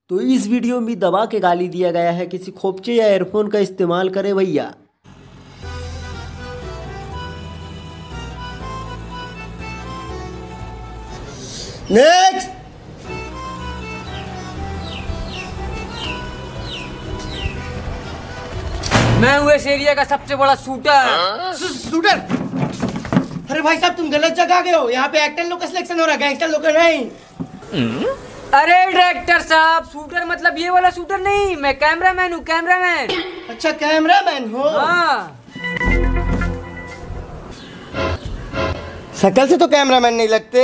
तो इस वीडियो में दबा के गाली दिया गया है, किसी खोपचे या एयरफोन का इस्तेमाल करें भैया। नेक्स्ट। मैं हूँ इस एरिया का सबसे बड़ा शूटर। शूटर? अरे भाई साहब, तुम गलत जगह गए हो। यहाँ पे एक्टर लोग का सिलेक्शन हो रहा है, गैंगस्टर लोग का नहीं। अरे डायरेक्टर साहब, शूटर मतलब ये वाला शूटर नहीं, मैं कैमरामैन हूँ, कैमरामैन। अच्छा, कैमरामैन हो? हाँ। शक्ल से तो कैमरामैन नहीं लगते।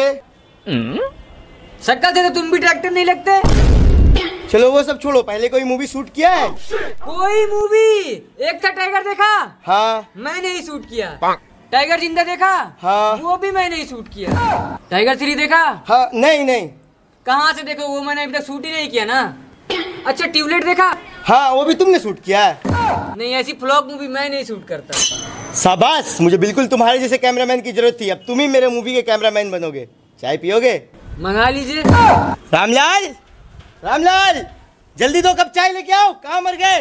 शक्ल से तो तुम भी डायरेक्टर नहीं लगते। चलो वो सब छोड़ो, पहले कोई मूवी शूट किया है? कोई मूवी? एक था टाइगर, देखा? हाँ। मैंने ही शूट किया। टाइगर जिंदा देखा? हाँ। वो भी मैंने ही शूट किया। टाइगर 3 देखा? हाँ। नहीं। कहाँ से देखो, वो मैंने अभी तक शूट ही नहीं किया ना। अच्छा, ट्यूबलाइट देखा? हाँ, वो भी तुमने शूट किया है? नहीं, ऐसी फ्लॉग मूवी मैं नहीं शूट करता। शाबाश, मुझे बिल्कुल तुम्हारे जैसे कैमरामैन की जरूरत थी। अब तुम ही मेरे मूवी के कैमरामैन बनोगे। चाय पियोगे? मंगा लीजिए। रामलाल, रामलाल, जल्दी 2 कप चाय लेके आओ। कहाँ मर गए?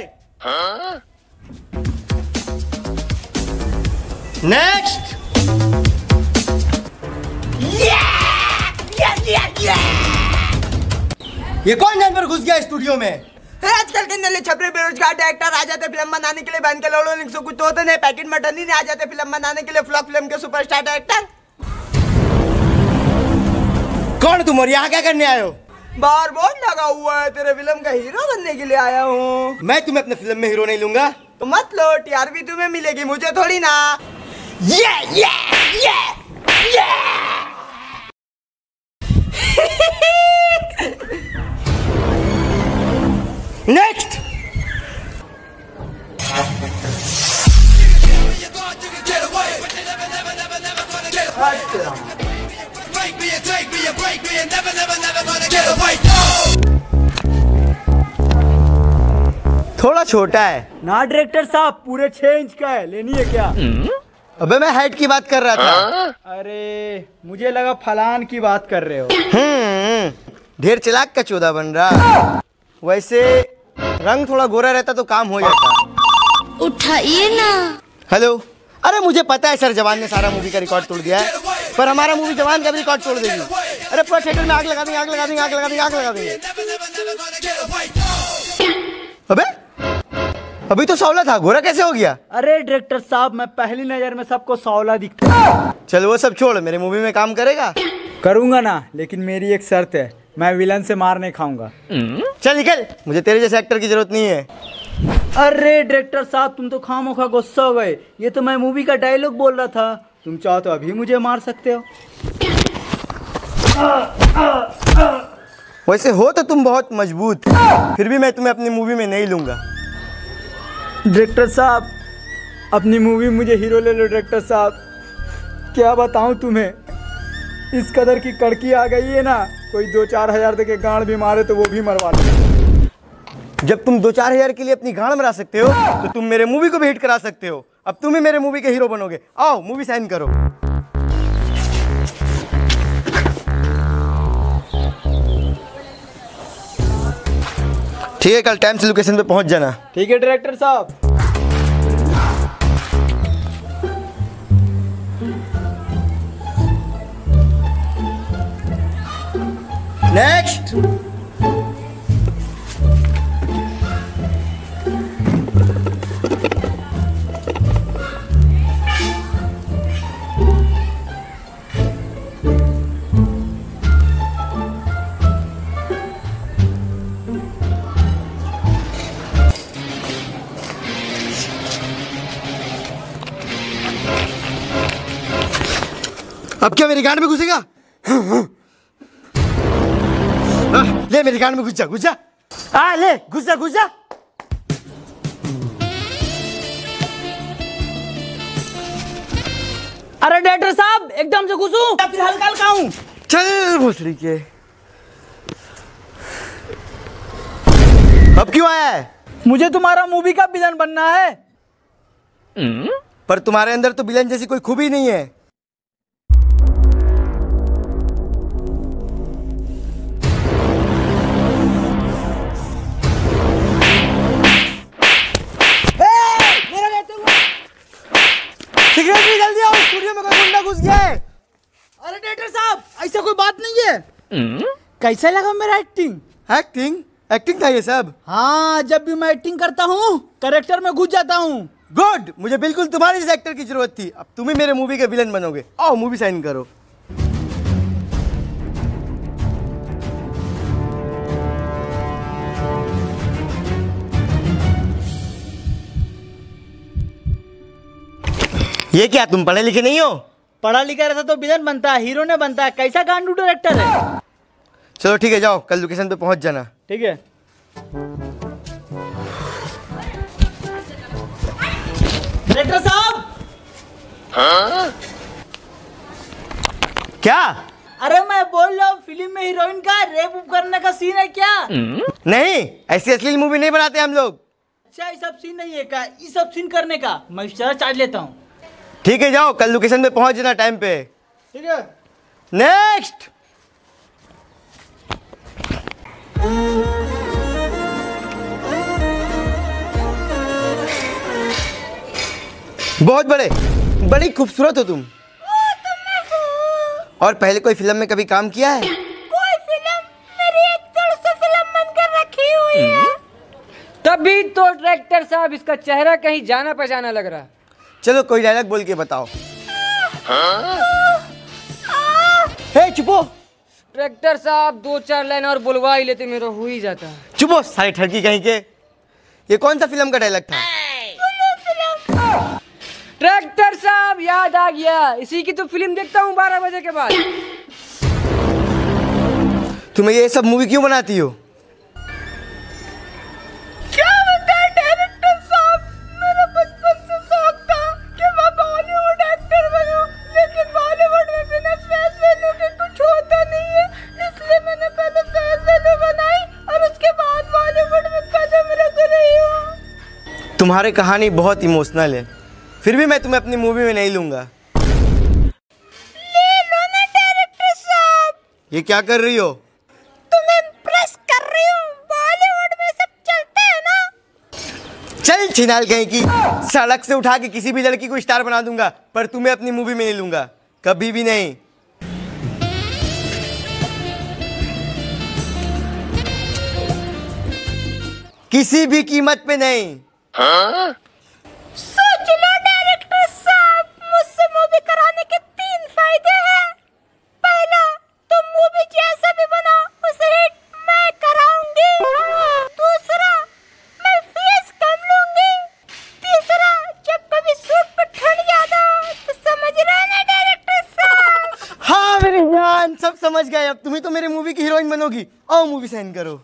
नेक्स्ट। ये कौन जानवर घुस गया स्टूडियो में? आजकल के नले छपरे बेरोजगार डायरेक्टर आ जाते फिल्म बनाने के लिए, बहन के लोड़ों से कुछ होते नहीं, पैकेट मटन ही नहीं आ जाते फिल्म बनाने के लिए। फ्लॉप फिल्म के सुपरस्टार डायरेक्टर। कौन तुम और यहाँ क्या करने आए हो? बाहर बोर्ड लगा हुआ है, तेरे फिल्म का हीरो बनने के लिए आया हूँ। मैं तुम्हें अपने फिल्म में हीरो नहीं लूंगा। तो मत लो, टीआरपी तुम्हें मिलेगी, मुझे थोड़ी ना। नेक्स्ट। थोड़ा छोटा है ना डायरेक्टर साहब, पूरे 6 इंच का है, लेनी है क्या? अबे मैं हाइट की बात कर रहा था। अरे मुझे लगा फलान की बात कर रहे हो। ढेर चालाक का चोदा बन रहा। वैसे रंग थोड़ा गोरा रहता तो काम हो जाता। उठाइए ना। हेलो। अरे मुझे पता है सर, जवान ने सारा मूवी का रिकॉर्ड तोड़ दिया है, पर हमारा मूवी जवान का भी रिकॉर्ड तोड़ देगी। अरे पूरा थिएटर में आग लगा देंगे, आग लगा देंगे, आग लगा देंगे, आग लगा देंगे। अबे अभी तो सौला था, गोरा कैसे हो गया? अरे डायरेक्टर साहब, मैं पहली नजर में सबको सौला दिखता है। चल वो सब छोड़, मेरे मूवी में काम करेगा? करूंगा ना, लेकिन मेरी एक शर्त है, मैं विलन से मार नहीं खाऊंगा। चल निकल, मुझे तेरे जैसे एक्टर की जरूरत नहीं है। अरे डायरेक्टर साहब, तुम तो खामोखा गुस्सा हो गए। ये तो मैं मूवी का डायलॉग बोल रहा था, तुम चाहो तो अभी मुझे मार सकते हो। वैसे हो तो तुम बहुत मजबूत, फिर भी मैं तुम्हें अपनी मूवी में नहीं लूंगा। डायरेक्टर साहब, अपनी मूवी मुझे हीरो ले लो। डायरेक्टर साहब, क्या बताऊं तुम्हें, इस कदर की कड़की आ गई है ना, कोई 2-4 हजार दे के गांड भी मारे तो वो भी मरवा ले। जब तुम 2-4 हजार के लिए अपनी गांड मरा सकते हो, तो तुम मेरे मूवी को भी हिट करा सकते हो। अब तुम ही मेरे मूवी के हीरो बनोगे। आओ मूवी साइन करो। ठीक है, कल टाइम से लोकेशन पे पहुंच जाना। ठीक है डायरेक्टर साहब। नेक्स्ट। अब क्या मेरी गांड में घुसेगा? ले मेरी गांड में घुस जा, घुस जा। ले घुस जा, घुस जा। अरे डायरेक्टर साहब, एकदम से घुसूं या फिर हल्का हल्का हूं? चल भोसड़ी के। अब क्यों आया है? मुझे तुम्हारा मूवी का विलन बनना है। पर तुम्हारे अंदर तो विलन जैसी कोई खूबी नहीं है। कैसा लगा मेरा एक्टिंग? एक्टिंग एक्टिंग था ये सब? हाँ, जब भी मैं एक्टिंग करता हूँ कैरेक्टर में घुस जाता हूँ। गुड, मुझे बिल्कुल तुम्हारे इस एक्टर की जरूरत थी। अब तुम ही मेरे मूवी के विलन बनोगे। आओ मूवी साइन करो। ये क्या, तुम पढ़े लिखे नहीं हो? पढ़ा लिखा रहता तो विलन बनता, हीरो ने बनता। कैसा गांडू डायरेक्टर है। चलो ठीक है, जाओ कल लोकेशन पे पहुंच जाना। ठीक है। डायरेक्टर साहब। क्या? अरे मैं बोल रहा हूँ, फिल्म में हीरोइन का रेप करने का सीन है क्या? नहीं, ऐसी असली मूवी नहीं बनाते हम लोग। अच्छा, ये सब सीन नहीं है क्या? ये सब सीन करने का मैं एक्स्ट्रा चार्ज लेता हूँ। ठीक है, जाओ कल लोकेशन पे पहुंच जाना टाइम पे। ठीक है। नेक्स्ट। बहुत बड़ी खूबसूरत हो तुम। और पहले कोई फिल्म में कभी काम किया है? कोई फिल्म मेरी एक तरह से फिल्म बनकर रखी हुई है। तभी तो डायरेक्टर साहब इसका चेहरा कहीं जाना पहचाना लग रहा। चलो कोई डायलॉग बोल के बताओ। हे चुपो। डायरेक्टर साहब 2-4 लाइन और बुलवा ही लेते, मेरा हो ही जाता। चुपो सारे ठरकी कहीं के। ये कौन सा फिल्म का डायलॉग था? डायरेक्टर साहब याद आ गया, इसी की तो फिल्म देखता हूँ 12 बजे के बाद। तुम्हें ये सब मूवी क्यों बनाती हो? क्या बताएं डायरेक्टर साहब, मेरा बचपन से शौक था कि मैं बॉलीवुड एक्टर बनूं, लेकिन बॉलीवुड में बिना फेस वैल्यू के कुछ होता नहीं है। इसलिए मैंने पहले फेस वैल्यू बनाई और उसके बाद बॉलीवुड में कदम रख रही हूँ। तुम्हारी कहानी बहुत इमोशनल है, फिर भी मैं तुम्हें अपनी मूवी में नहीं लूंगा। ले लो ना डायरेक्टर साहब। ये क्या कर रही हो? तुम्हें इम्प्रेस कर रही हूँ, बॉलीवुड में सब चलता है ना। चल छिनाल कहीं की, सड़क से उठा के किसी भी लड़की को स्टार बना दूंगा, पर तुम्हें अपनी मूवी में नहीं लूंगा, कभी भी नहीं। किसी भी कीमत पे नहीं। सोच लो डायरेक्टर साहब, मुझसे मूवी कराने के 3 फायदे हैं। पहला, तुम मूवी जैसा भी बना उसे हिट मैं कराऊंगी। दूसरा, मैं फीस कम लूंगी। तीसरा, जब कभी सूट पर ठंड ज्यादा हो तो समझ रहे ना डायरेक्टर साहब। हाँ मेरी जान, सब समझ गए। अब तुम्ही तो मेरी मूवी की हीरोइन बनोगी। आओ मूवी साइन करो।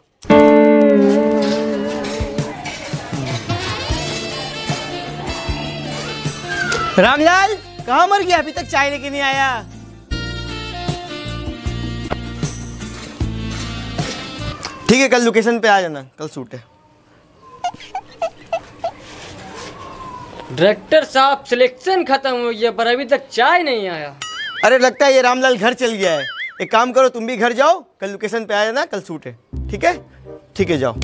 रामलाल कहाँ मर गया, अभी तक चाय लेके नहीं आया? ठीक है, कल लोकेशन पे आ जाना, कल शूट है। डायरेक्टर साहब सिलेक्शन खत्म हो गया पर अभी तक चाय नहीं आया। अरे लगता है ये रामलाल घर चल गया है। एक काम करो, तुम भी घर जाओ, कल लोकेशन पे आ जाना, कल शूट है। ठीक है? ठीक है, जाओ।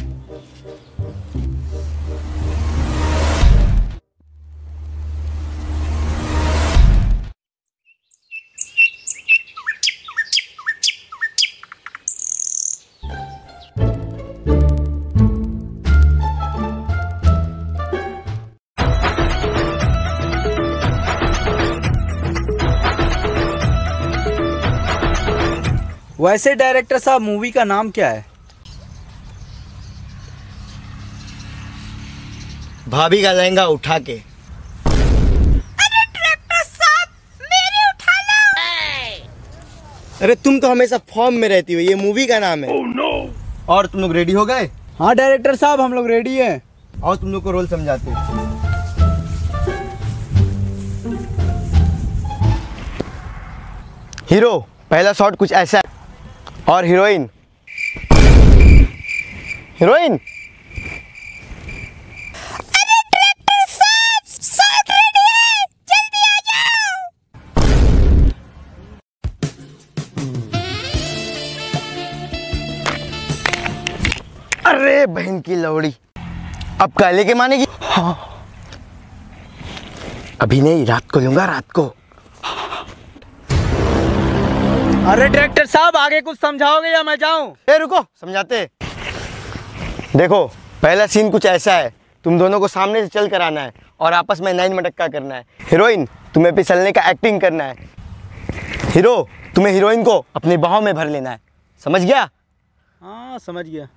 वैसे डायरेक्टर साहब मूवी का नाम क्या है? भाभी का लहंगा उठा के। अरे डायरेक्टर साहब, मेरे उठा लो। अरे तुम तो हमेशा फॉर्म में रहती हो, ये मूवी का नाम है। और तुम लोग रेडी हो गए? हाँ डायरेक्टर साहब, हम लोग रेडी हैं। और तुम लोग को रोल समझाते हैं। हीरो पहला शॉट कुछ ऐसा है, और हीरोइन हीरोइन अरे डायरेक्टर साहब, शॉट रेडी है, जल्दी आ जाओ। अरे बहन की लौड़ी, अब काले के मानेगी? हाँ। अभी नहीं, रात को लूंगा, रात को। अरे डायरेक्टर साहब आगे कुछ समझाओगे या मैं जाऊं? ए रुको, समझाते। देखो पहला सीन कुछ ऐसा है, तुम दोनों को सामने से चल कर आना है और आपस में नाइन मटक्का करना है। हीरोइन तुम्हें फिसलने का एक्टिंग करना है, हीरो तुम्हें हीरोइन को अपनी बाहों में भर लेना है। समझ गया? हाँ समझ गया।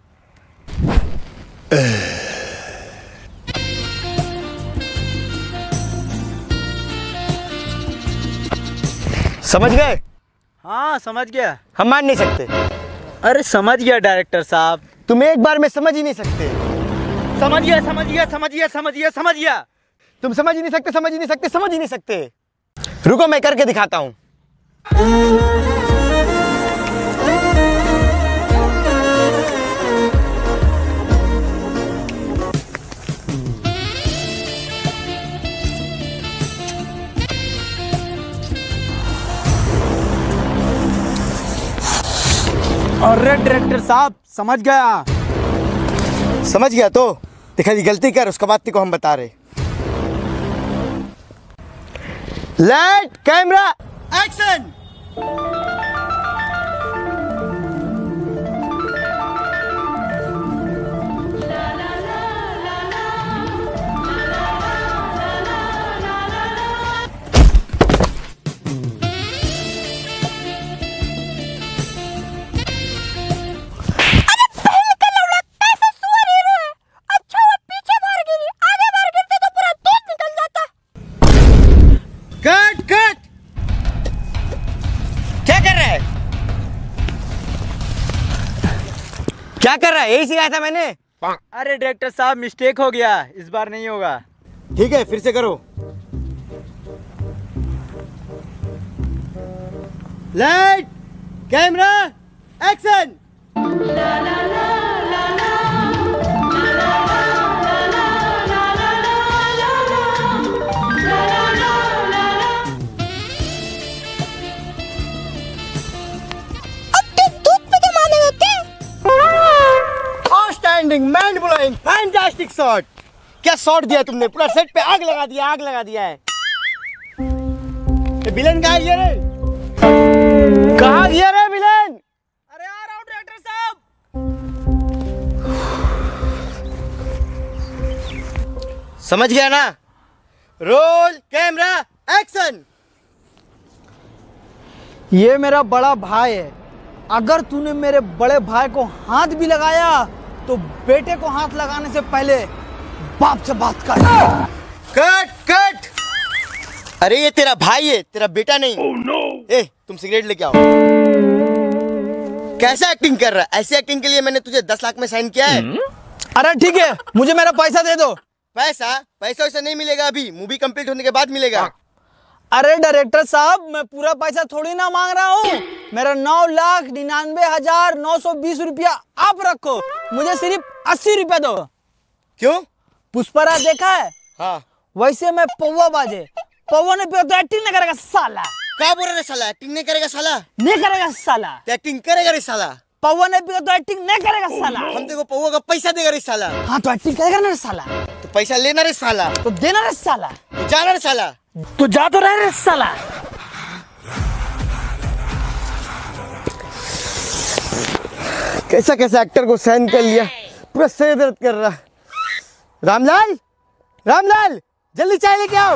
समझ गए? हाँ समझ गया। हम मान नहीं सकते। अरे समझ गया डायरेक्टर साहब। तुम एक बार में समझ ही नहीं सकते। समझ गया समझ गया समझ गया समझ गया समझ गया। तुम समझ ही नहीं सकते, समझ ही नहीं सकते, समझ ही नहीं सकते। रुको मैं करके दिखाता हूं। अरे डायरेक्टर साहब समझ गया। समझ गया तो देखा जी, गलती कर, उसके बाद को हम बता रहे। Light camera action. Cut cut. क्या कर रहा है? क्या कर रहा है? यही सिखाया था मैंने। अरे डायरेक्टर साहब मिस्टेक हो गया, इस बार नहीं होगा। ठीक है फिर से करो। Light camera action. Outstanding, mind blowing, fantastic shot. क्या शॉट दिया तुमने, पूरा सेट पे आग लगा दिया, आग लगा दिया है। विलन कहाँ गया रे? कहाँ गया रे विलन? अरे आ रहा हूँ डायरेक्टर साहब। समझ गया ना? Roll camera action. ये मेरा बड़ा भाई है, अगर तूने मेरे बड़े भाई को हाथ भी लगाया तो बेटे को हाथ लगाने से पहले बाप से बात कर। Cut cut. अरे ये तेरा भाई है, तेरा बेटा नहीं। ए तुम सिगरेट लेके आओ। कैसा एक्टिंग कर रहा है? ऐसी एक्टिंग के लिए मैंने तुझे 10 लाख में साइन किया है। अरे ठीक है, मुझे मेरा पैसा दे दो। पैसा पैसा वैसा नहीं मिलेगा, अभी मूवी कंप्लीट होने के बाद मिलेगा। अरे डायरेक्टर साहब मैं पूरा पैसा थोड़ी ना मांग रहा हूँ, मेरा 9,99,920 रुपया आप रखो, मुझे सिर्फ 80 रुपया दो। क्यों? पुष्पराज देखा है? हाँ। वैसे मैं पौवा बाजे, पौवा ने पिया तो एक्टिंग नहीं करेगा साला। क्या बोल रहा है साला? एक्टिंग नहीं करेगा साला? नहीं करेगा साला। तो एक्टिंग करेगा रे साला? पौवा ने पिया तो एक्टिंग नहीं करेगा साला। हम तेरे को पौवा का पैसा देगा रे साला। हाँ तो एक्टिंग करेगा ना रे साला। तो पैसा लेना रे साला। तो देना रे साला। तो जाना रे साला। तो जा तो रहे रे साला। कैसा कैसा एक्टर को साइन कर लिया, पूरा सर दर्द कर रहा। रामलाल, रामलाल जल्दी चाय लेके आओ।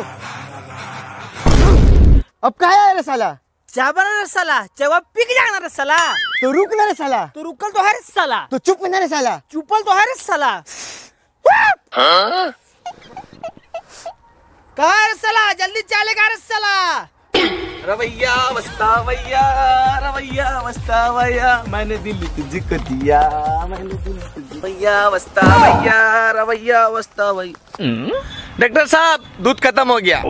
अब कहाँ है रे साला? चाय बना रे साला, चाय पी के जाना रे साला। तो रुक ना रे साला। तो रुकल तो है रे साला। तो चुप ना रे साला। चुपल तो है रे साला। कहाँ है रे साला? जल्दी चाय लेके आ रे साला। रवैया वस्तावैया, रवैया वस्तावैया, मैंने दिल तुझको दिया, मैंने दिल तुझको भैया वस्तावैया, रवैया वस्तावैया। डॉक्टर साहब दूध खत्म हो गया।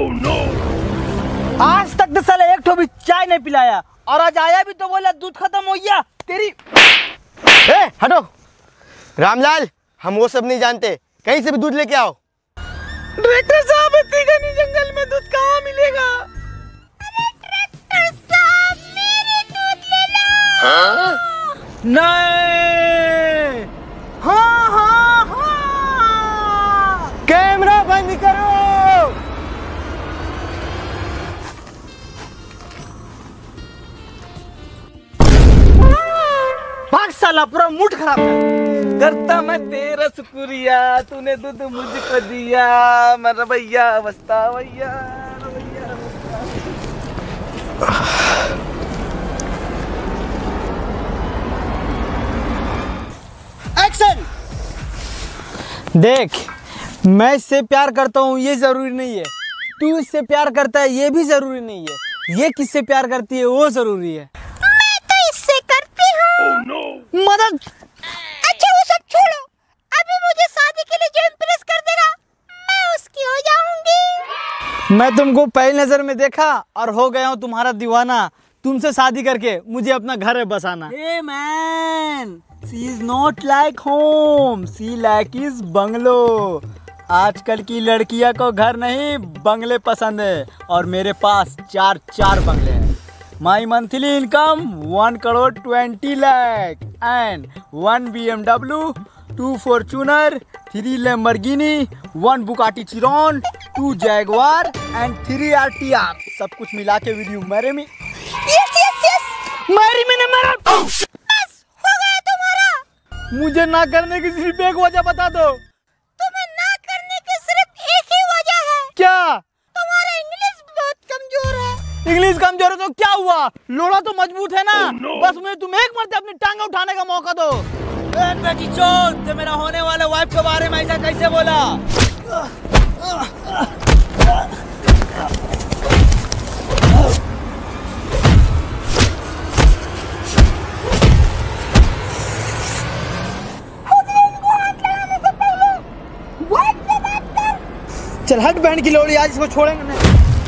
आज तक तो साले एक ठो भी चाय नहीं पिलाया, और आज आया भी तो बोला दूध खत्म हो गया। तेरी ए, हटो। रामलाल हम वो सब नहीं जानते, कहीं से भी दूध लेके आओ। डायरेक्टर साहब इतनी घनी जंगल में दूध कहाँ मिलेगा? नहीं। हाँ हाँ हाँ। कैमरा बंद करो। साला पूरा मूड खराब कर। करता मैं तेरा शुक्रिया, तूने दूध मुझको दिया, मैं रवैया वस्ता वैया रवैया एक्शन। देख, मैं इससे प्यार करता हूँ ये जरूरी नहीं है, तू इससे प्यार करता है ये भी जरूरी नहीं है, ये किससे प्यार करती है वो जरूरी है। मैं तो इससे करती हूँ। मदद। अच्छा वो सब छोड़ो, अभी मुझे शादी के लिए जो इम्प्रेस कर देगा मैं उसकी हो जाऊंगी। मैं तुमको पहली नजर में देखा और हो गया हूँ तुम्हारा दीवाना। तुमसे शादी करके मुझे अपना घर है बसाना। Hey man, she is not like home, she like is bungalow. आजकल की लड़कियां को घर नहीं बंगले पसंद है और मेरे पास 4 बंगले हैं। My monthly income 1,20,00,000 and 1 BMW, 2 Fortuner, 3 Lamborghini, 1 Bugatti Chiron, 2 Jaguar and 3 RTR। सब कुछ मिला के वीडियो मेरे में मैरी मैंने मरा। बस हो गया तुम्हारा। मुझे ना करने की सिर्फ एक वजह बता दो। तुम्हें ना करने की सिर्फ एक ही वजह है। क्या? तुम्हारा इंग्लिश बहुत कमजोर है। इंग्लिश कमजोर है तो क्या हुआ, लोड़ा तो मजबूत है ना। बस मुझे तुम एक मरते अपनी टांग उठाने का मौका दो। बेटी चोद, तो मेरा होने वाला वाइफ के बारे में ऐसा कैसे बोला? चल हट बैंड की लोड़ी, आज इसको छोड़ेंगे नहीं।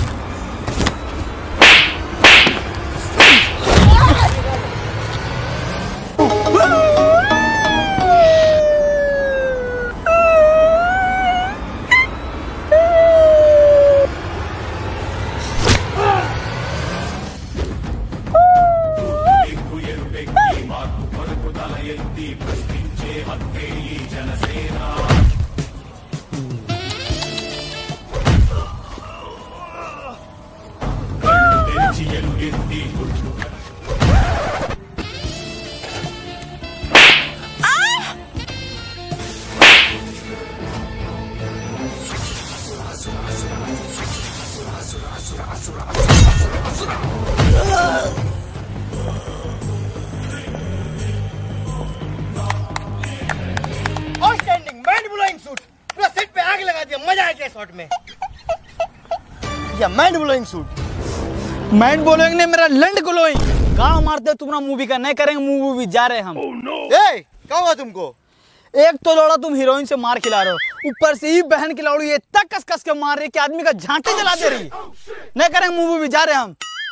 Mind blowing suit. Mind blowing ने मेरा लंड ग्लोइंग। गाँव मारते तुम्हारा मूवी का नहीं करेंगे, मूवी जा रहे हम। ए, क्या हुआ तुमको? एक तो लौड़ा तुम हीरोइन से मार खिला रहे हो, ऊपर से ही बहन की लौड़ी ये तक कस कस के मार रही कि आदमी का झांटे जला दे रही। नहीं करेंगे मूवी, जा रहे हम।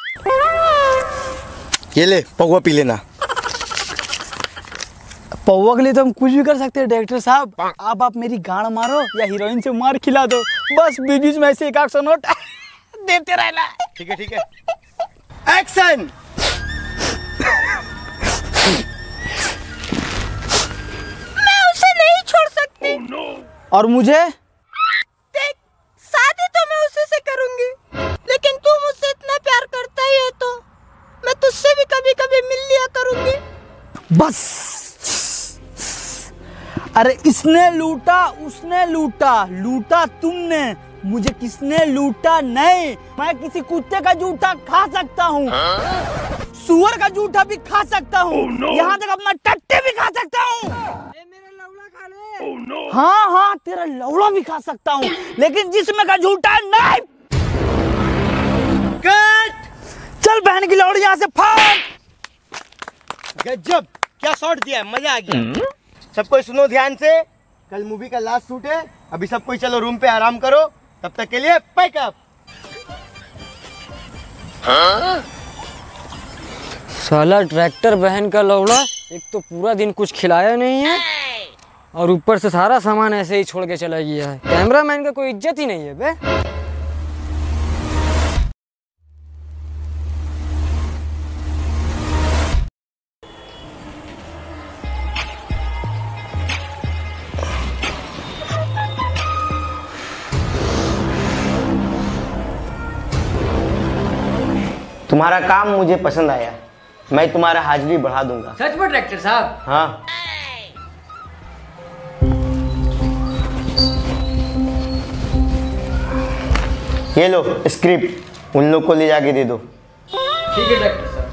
ये ले पौवा पी लेना। पौवा के लिए तो हम कुछ भी कर सकते हैं डायरेक्टर साहब। आप मेरी गाड़ मारो या हीरोइन से मार खिला दो, बस बीच में ऐसे 100 नोट देते रहना। ठीक है, ठीक है। एक्शन। मैं उसे नहीं छोड़ सकती। और मुझे? देख, शादी तो मैं उसी से करूंगी, लेकिन तू मुझसे इतना प्यार करता ही है तो मैं तुझसे भी कभी कभी मिल लिया करूंगी। बस। अरे इसने लूटा उसने लूटा, लूटा तुमने, मुझे किसने लूटा नहीं। मैं किसी कुत्ते का जूठा खा सकता हूँ, सुअर का जूठा भी खा सकता हूँ, यहाँ तक अपना टट्टे भी खा सकता हूँ। हाँ हाँ, तेरा लौड़ा भी खा सकता हूँ, लेकिन जिसमें का झूठा नहीं। कट। चल बहन की लौड़ी यहाँ से फाड़। गजब, क्या शॉट दिया है, मजा आ गया। सबको सुनो ध्यान से, कल मूवी का लास्ट शूट है। अभी सब कोई चलो रूम पे आराम करो, तब तक के लिए पैकअप। साला ट्रैक्टर बहन का लौड़ा, एक तो पूरा दिन कुछ खिलाया नहीं है और ऊपर से सारा सामान ऐसे ही छोड़ के चला गया है। कैमरामैन का कोई इज्जत ही नहीं है बे। तुम्हारा काम मुझे पसंद आया, मैं तुम्हारा हाजिरी बढ़ा दूंगा। सच में डायरेक्टर साहब? हाँ। ये लो स्क्रिप्ट, उन लोग को ले जाके दे दो। ठीक है डायरेक्टर साहब।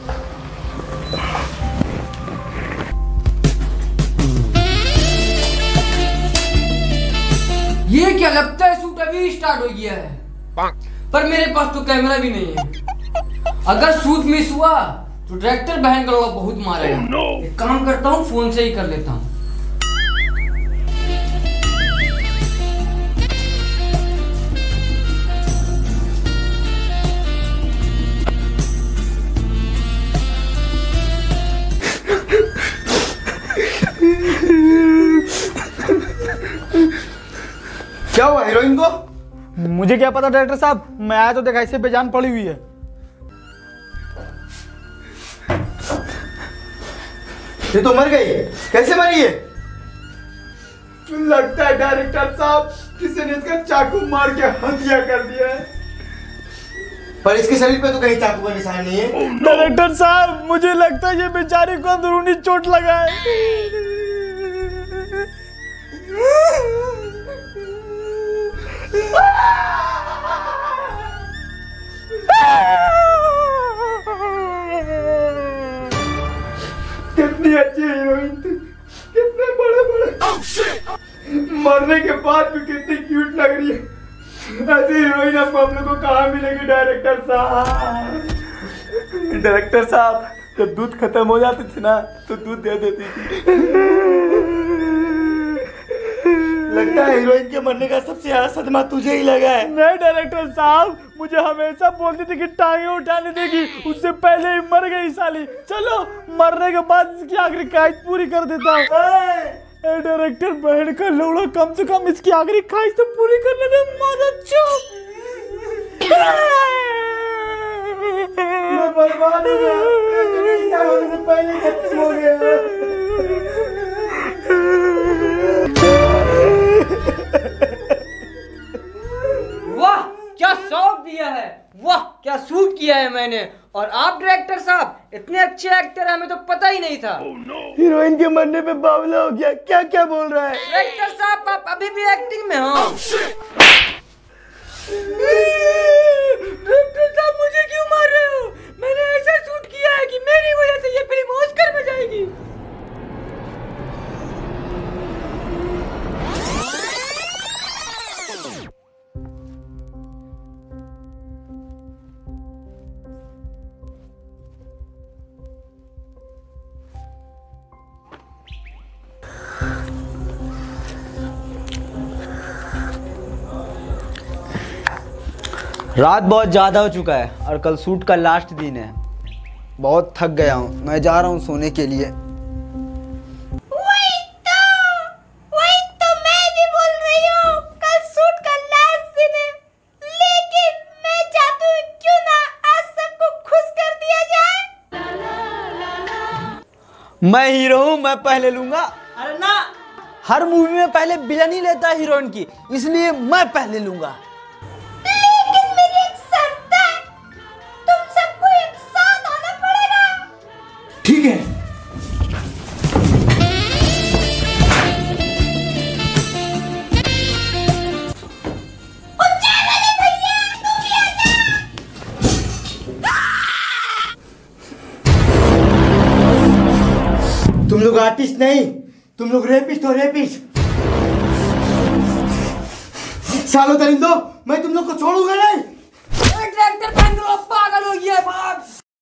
ये क्या लगता है शूट अभी स्टार्ट हो गया है, पर मेरे पास तो कैमरा भी नहीं है। अगर शूट मिस हुआ तो डायरेक्टर बहन का लोड़ा बहुत मारेगा। एक काम करता हूँ, फोन से ही कर लेता हूँ। क्या हुआ हीरोइन को? मुझे क्या पता डायरेक्टर साहब, मैं आया तो देखा ऐसे बेजान पड़ी हुई है। ये तो मर गई। कैसे मरी है? लगता है डायरेक्टर साहब किसी ने इसका चाकू मार के हत्या कर दिया है। पर इसके शरीर पे तो कहीं चाकू का निशान नहीं है। डायरेक्टर साहब मुझे लगता है ये बेचारे को अंदरूनी चोट लगा है। कितनी अच्छी हीरोइन थी, कितने बड़े बड़े, मरने के बाद भी कितनी क्यूट लग रही है। ऐसी हीरोइन आपको हम लोग को कहाँ मिलेगी डायरेक्टर साहब? डायरेक्टर साहब जब दूध खत्म हो जाती थी ना तो दूध दे देती थी। लगता है हीरोइन के मरने का सबसे ज्यादा सदमा तुझे ही लगा है। नहीं डायरेक्टर साहब, मुझे हमेशा बोलती थी कि टांगे उठाने देगी, उससे पहले ही मर गई साली। चलो मरने के बाद इसकी आखिरी ख्वाहिश पूरी कर देता हूँ। डायरेक्टर बहन का लौड़ा, कम से कम इसकी आखिरी ख्वाहिश तो पूरी करने दे। मदद मैं बर्बाद हो गया, होने से पहले खत्म हो गया। वाह क्या शौक दिया है, वाह क्या शूट किया है मैंने। और आप डायरेक्टर साहब इतने अच्छे एक्टर हैं, हमें तो पता ही नहीं था। हीरोइन के मरने पे बावला हो गया। क्या क्या बोल रहा है? डायरेक्टर साहब आप अभी भी एक्टिंग में हो। डायरेक्टर साहब मुझे क्यों मार रहे हो? मैंने ऐसा शूट किया है कि मेरी वजह से ये फिल्म ऑस्कर में जाएगी। रात बहुत ज़्यादा हो चुका है और कल शूट का लास्ट दिन है। बहुत थक गया हूँ, मैं जा रहा हूँ सोने के लिए। वही तो मैं भी बोल रही हूँ, कल शूट का लास्ट दिन है। लेकिन मैं चाहती हूँ क्यों ना आज सबको खुश कर दिया जाए। मैं हीरो हूँ, मैं पहले लूंगा। अरे ना, हर मूवी में पहले विलन ही लेता है हीरोइन की, इसलिए मैं पहले लूंगा। लेकिन मेरी एक शर्त है, तुम सबको एक साथ आना पड़ेगा। ठीक है। तुम लोग आर्टिस्ट नहीं, तुम लोग रेपिस्ट हो, रेपिस्ट। सालों दरिंदो, मैं तुम लोग को छोड़ूंगा नहीं। ट्रैक्टर पहन लो, पागल हो गया है, भाग।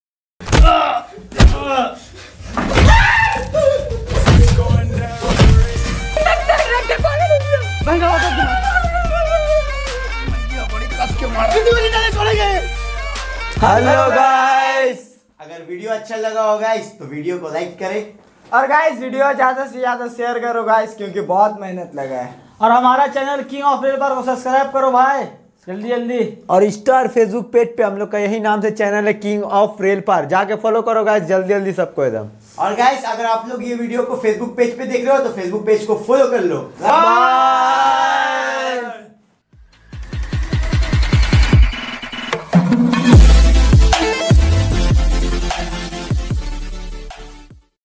हेलो गाइस, अगर वीडियो अच्छा लगा हो गाइस तो वीडियो को लाइक करें और गाइस वीडियो ज्यादा से ज्यादा शेयर करो गाइस, क्योंकि बहुत मेहनत लगा है। और हमारा चैनल किंग ऑफ रेल पर को सब्सक्राइब करो भाई, जल्दी जल्दी। और इंस्टा और फेसबुक पेज पे हम लोग का यही नाम से चैनल है, किंग ऑफ रेल पर, जाके फॉलो करो गाइस जल्दी जल्दी सबको एकदम। और गाइस अगर आप लोग ये वीडियो को फेसबुक पेज पे देख रहे हो तो फेसबुक पेज को फॉलो कर लो। बाय।